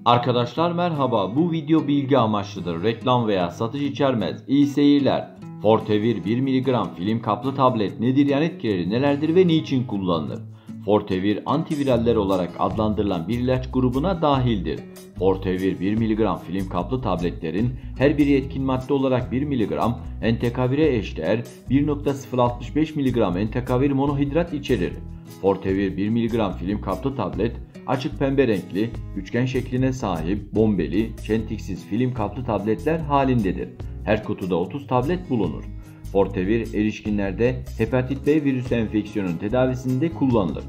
Arkadaşlar merhaba, bu video bilgi amaçlıdır. Reklam veya satış içermez. İyi seyirler. Fortevir 1 mg film kaplı tablet nedir, yan etkileri nelerdir ve niçin kullanılır? Fortevir antiviraller olarak adlandırılan bir ilaç grubuna dahildir. Fortevir 1 mg film kaplı tabletlerin her biri etkin madde olarak 1 mg entekavire eşdeğer 1.065 mg entekavir monohidrat içerir. Fortevir 1 mg film kaplı tablet açık pembe renkli, üçgen şekline sahip, bombeli, çentiksiz film kaplı tabletler halindedir. Her kutuda 30 tablet bulunur. Fortevir erişkinlerde hepatit B virüs enfeksiyonun tedavisinde kullanılır.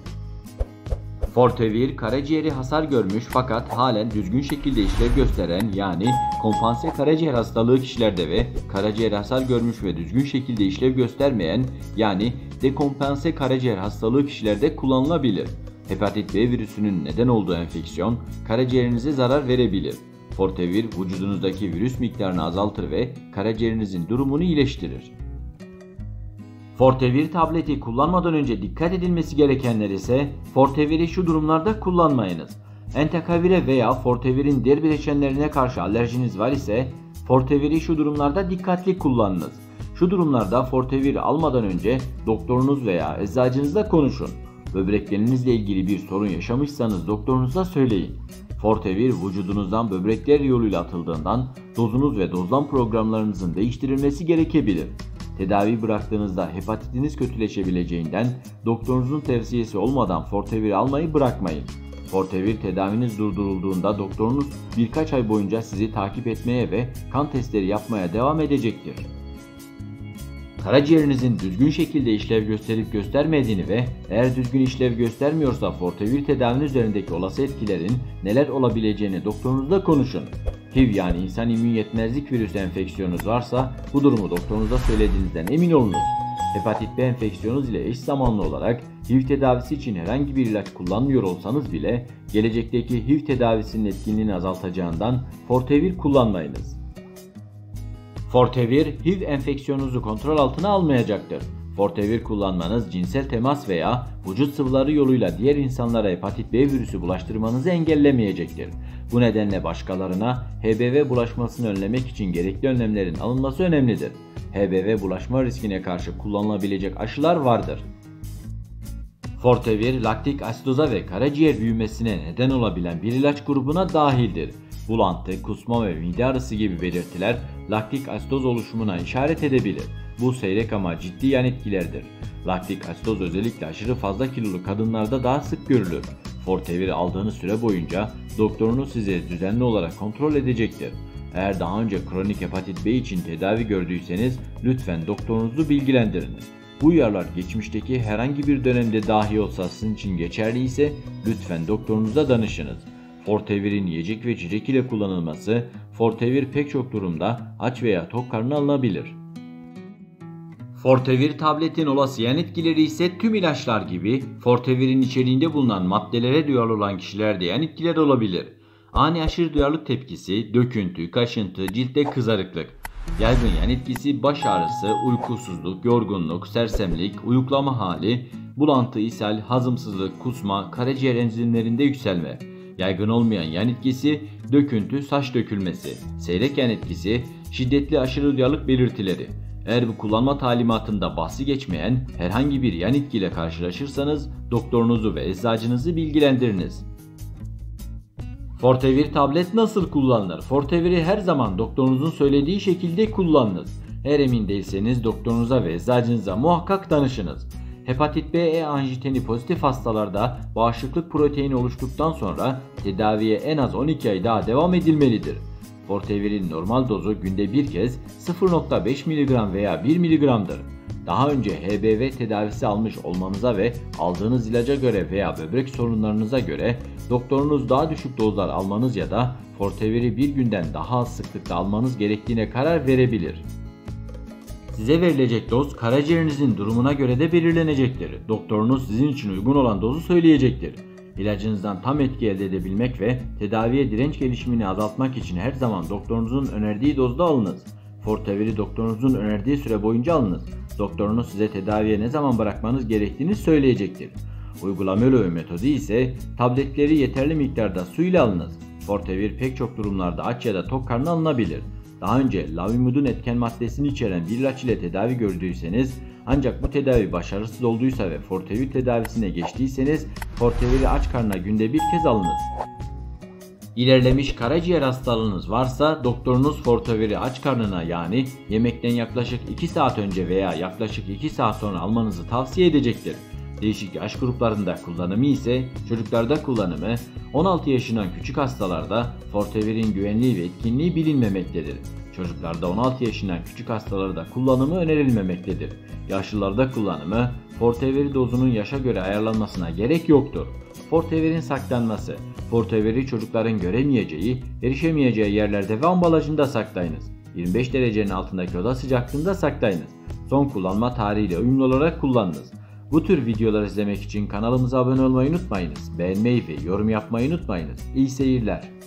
Fortevir karaciğeri hasar görmüş fakat halen düzgün şekilde işlev gösteren, yani kompanse karaciğer hastalığı kişilerde ve karaciğer hasar görmüş ve düzgün şekilde işlev göstermeyen, yani dekompanse karaciğer hastalığı kişilerde kullanılabilir. Hepatit B virüsünün neden olduğu enfeksiyon karaciğerinize zarar verebilir. Fortevir vücudunuzdaki virüs miktarını azaltır ve karaciğerinizin durumunu iyileştirir. Fortevir tableti kullanmadan önce dikkat edilmesi gerekenler ise: Fortevir'i şu durumlarda kullanmayınız. Entekavire veya Fortevir'in diğer bileşenlerine karşı alerjiniz var ise Fortevir'i şu durumlarda dikkatli kullanınız. Şu durumlarda Fortevir almadan önce doktorunuz veya eczacınızla konuşun. Böbreklerinizle ilgili bir sorun yaşamışsanız doktorunuza söyleyin. Fortevir vücudunuzdan böbrekler yoluyla atıldığından dozunuz ve dozlama programlarınızın değiştirilmesi gerekebilir. Tedavi bıraktığınızda hepatitiniz kötüleşebileceğinden doktorunuzun tavsiyesi olmadan Fortevir almayı bırakmayın. Fortevir tedaviniz durdurulduğunda doktorunuz birkaç ay boyunca sizi takip etmeye ve kan testleri yapmaya devam edecektir. Karaciğerinizin düzgün şekilde işlev gösterip göstermediğini ve eğer düzgün işlev göstermiyorsa Fortevir tedavinin üzerindeki olası etkilerin neler olabileceğini doktorunuzla konuşun. HIV, yani insan immün yetmezlik virüs enfeksiyonunuz varsa bu durumu doktorunuza söylediğinizden emin olunuz. Hepatit B enfeksiyonunuz ile eş zamanlı olarak HIV tedavisi için herhangi bir ilaç kullanmıyor olsanız bile gelecekteki HIV tedavisinin etkinliğini azaltacağından Fortevir kullanmayınız. Fortevir, HIV enfeksiyonunuzu kontrol altına almayacaktır. Fortevir kullanmanız cinsel temas veya vücut sıvıları yoluyla diğer insanlara hepatit B virüsü bulaştırmanızı engellemeyecektir. Bu nedenle başkalarına HBV bulaşmasını önlemek için gerekli önlemlerin alınması önemlidir. HBV bulaşma riskine karşı kullanılabilecek aşılar vardır. Fortevir, laktik asidoza ve karaciğer büyümesine neden olabilen bir ilaç grubuna dahildir. Bulantı, kusma ve mide ağrısı gibi belirtiler laktik asidoz oluşumuna işaret edebilir. Bu seyrek ama ciddi yan etkilerdir. Laktik asidoz özellikle aşırı fazla kilolu kadınlarda daha sık görülür. Fortevir aldığınız süre boyunca doktorunuz sizi düzenli olarak kontrol edecektir. Eğer daha önce kronik hepatit B için tedavi gördüyseniz lütfen doktorunuzu bilgilendiriniz. Bu uyarılar geçmişteki herhangi bir dönemde dahi olsa sizin için geçerli ise lütfen doktorunuza danışınız. Fortevir'in yiyecek ve içecek ile kullanılması: Fortevir pek çok durumda aç veya tok karnına alınabilir. Fortevir tabletin olası yan etkileri ise tüm ilaçlar gibi Fortevir'in içeriğinde bulunan maddelere duyarlı olan kişilerde yan etkiler olabilir. Ani aşırı duyarlılık tepkisi, döküntü, kaşıntı, ciltte kızarıklık. Yaygın yan etkisi baş ağrısı, uykusuzluk, yorgunluk, sersemlik, uyuklama hali, bulantı, ishal, hazımsızlık, kusma, karaciğer enzimlerinde yükselme. Yaygın olmayan yan etkisi döküntü, saç dökülmesi. Seyrek yan etkisi şiddetli aşırı duyarlılık belirtileri. Eğer bu kullanma talimatında bahsi geçmeyen herhangi bir yan etkiyle karşılaşırsanız doktorunuzu ve eczacınızı bilgilendiriniz. Fortevir tablet nasıl kullanılır? Fortevir'i her zaman doktorunuzun söylediği şekilde kullanınız. Eğer emin değilseniz doktorunuza ve eczacınıza muhakkak danışınız. Hepatit B anjiteni pozitif hastalarda bağışıklık proteini oluştuktan sonra tedaviye en az 12 ay daha devam edilmelidir. Fortevir'in normal dozu günde bir kez 0.5 mg veya 1 mg'dır. Daha önce HBV tedavisi almış olmanıza ve aldığınız ilaca göre veya böbrek sorunlarınıza göre doktorunuz daha düşük dozlar almanız ya da Fortevir'i bir günden daha az sıklıkta almanız gerektiğine karar verebilir. Size verilecek doz karaciğerinizin durumuna göre de belirlenecektir. Doktorunuz sizin için uygun olan dozu söyleyecektir. İlacınızdan tam etki elde edebilmek ve tedaviye direnç gelişimini azaltmak için her zaman doktorunuzun önerdiği dozda alınız. Fortevir'i doktorunuzun önerdiği süre boyunca alınız. Doktorunuz size tedaviye ne zaman bırakmanız gerektiğini söyleyecektir. Uygulama yolu ve metodu ise tabletleri yeterli miktarda su ile alınız. Fortevir pek çok durumlarda aç ya da tok karnına alınabilir. Daha önce lavimudun etken maddesini içeren bir ilaç ile tedavi gördüyseniz, ancak bu tedavi başarısız olduysa ve Fortevir tedavisine geçtiyseniz Fortevir'i aç karnına günde bir kez alınız. İlerlemiş karaciğer hastalığınız varsa doktorunuz Fortevir'i aç karnına, yani yemekten yaklaşık 2 saat önce veya yaklaşık 2 saat sonra almanızı tavsiye edecektir. Değişik yaş gruplarında kullanımı ise çocuklarda kullanımı, 16 yaşından küçük hastalarda Fortevir'in güvenliği ve etkinliği bilinmemektedir. Çocuklarda 16 yaşından küçük hastalarda kullanımı önerilmemektedir. Yaşlılarda kullanımı, Fortevir dozunun yaşa göre ayarlanmasına gerek yoktur. Fortevir'in saklanması: Fortevir'i çocukların göremeyeceği, erişemeyeceği yerlerde ve ambalajında saklayınız. 25 derecenin altındaki oda sıcaklığında saklayınız. Son kullanma tarihiyle uyumlu olarak kullanınız. Bu tür videolar izlemek için kanalımıza abone olmayı unutmayınız. Beğenmeyi ve yorum yapmayı unutmayınız. İyi seyirler.